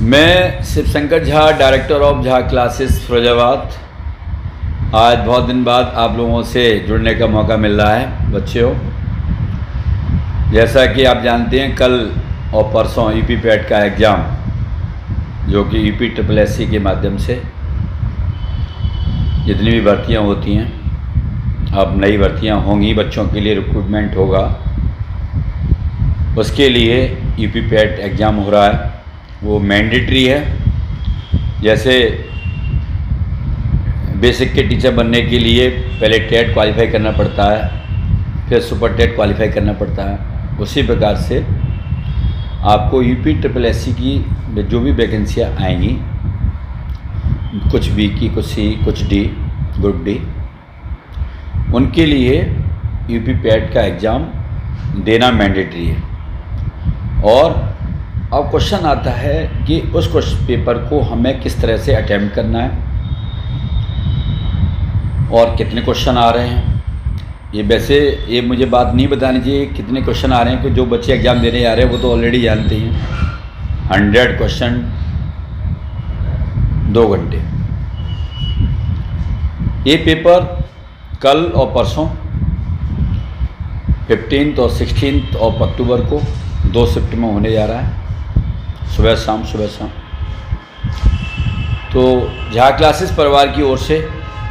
मैं Shivshankar Jha, director of Jha classes Firozabad. आज बहुत दिन बाद आप लोगों से जुड़ने का मौका मिल रहा है। बच्चों, जैसा कि आप जानते हैं, कल और परसों यूपी पैट का एग्ज़ाम, जो कि यूपी SSSC के माध्यम से जितनी भी भर्तियां होती हैं, अब नई भर्तियां होंगी, बच्चों के लिए रिक्रूटमेंट होगा, उसके लिए यूपी पैट एग्ज़ाम हो रहा है। वो मैंडेटरी है। जैसे बेसिक के टीचर बनने के लिए पहले टेट क्वालिफाई करना पड़ता है, फिर सुपर टेट क्वालिफाई करना पड़ता है, उसी प्रकार से आपको यूपी SSSC की जो भी वैकेंसियाँ आएंगी, कुछ बी की, कुछ सी, कुछ डी, ग्रुप डी, उनके लिए यूपी पैट का एग्ज़ाम देना मैंडेटरी है। और अब क्वेश्चन आता है कि उस क्वेश्चन पेपर को हमें किस तरह से अटेम्प्ट करना है और कितने क्वेश्चन आ रहे हैं। ये मुझे बात नहीं बतानी चाहिए कितने क्वेश्चन आ रहे हैं, कि जो बच्चे एग्ज़ाम देने आ रहे हैं वो तो ऑलरेडी जानते हैं। 100 क्वेश्चन 2 घंटे। ये पेपर कल और परसों 15 और 16 ऑफ अक्टूबर को 2 शिफ्ट में होने जा रहा है, सुबह शाम। तो झा क्लासेस परिवार की ओर से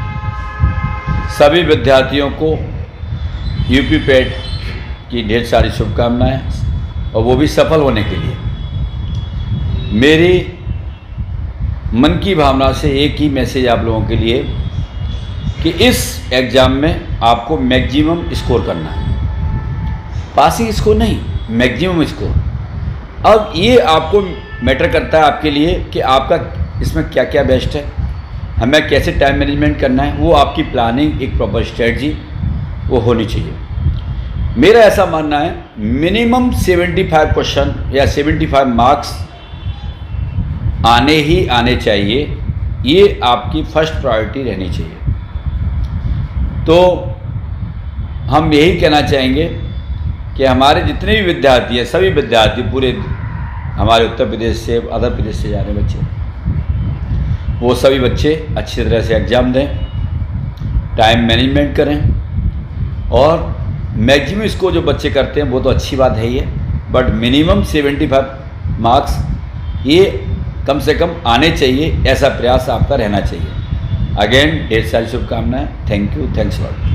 सभी विद्यार्थियों को यूपी पैट की ढेर सारी शुभकामनाएं, और वो भी सफल होने के लिए। मेरी मन की भावना से एक ही मैसेज आप लोगों के लिए, कि इस एग्ज़ाम में आपको मैक्सिमम स्कोर करना है, पासिंग स्कोर नहीं, मैक्सिमम स्कोर। अब ये आपको मैटर करता है आपके लिए कि आपका इसमें क्या क्या बेस्ट है, हमें कैसे टाइम मैनेजमेंट करना है, वो आपकी प्लानिंग, एक प्रॉपर स्ट्रेटजी वो होनी चाहिए। मेरा ऐसा मानना है, मिनिमम 75 क्वेश्चन या 75 मार्क्स आने ही आने चाहिए, ये आपकी फर्स्ट प्रायोरिटी रहनी चाहिए। तो हम यही कहना चाहेंगे कि हमारे जितने भी विद्यार्थी हैं, सभी विद्यार्थी पूरे हमारे उत्तर प्रदेश से, अदर प्रदेश से जा रहे बच्चे, वो सभी बच्चे अच्छी तरह से एग्ज़ाम दें, टाइम मैनेजमेंट करें, और मैक्सिमम इसको जो बच्चे करते हैं वो तो अच्छी बात है ही है, बट मिनिमम 75 मार्क्स ये कम से कम आने चाहिए, ऐसा प्रयास आपका रहना चाहिए। अगेन ढेर सारी शुभकामनाएं। Thank you, thanks lot.